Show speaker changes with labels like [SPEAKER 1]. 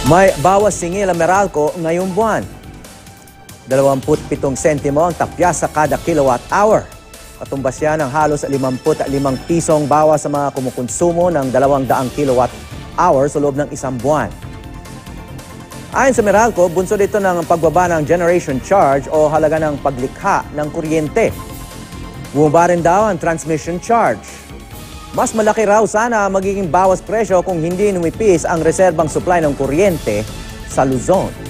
[SPEAKER 1] May bawas-singil ang Meralco ngayong buwan. 27 sentimo ang tapyas sa kada kilowatt hour. Katumbas yan ng halos 55 pisong bawas sa mga kumukonsumo ng 200 kilowatt hour sa loob ng isang buwan. Ayon sa Meralco, bunsod ito ng pagbaba ng generation charge o halaga ng paglikha ng kuryente. Bumaba rin daw ang transmission charge. Mas malaki raw sana magiging bawas presyo kung hindi numipis ang reserbang supply ng kuryente sa Luzon.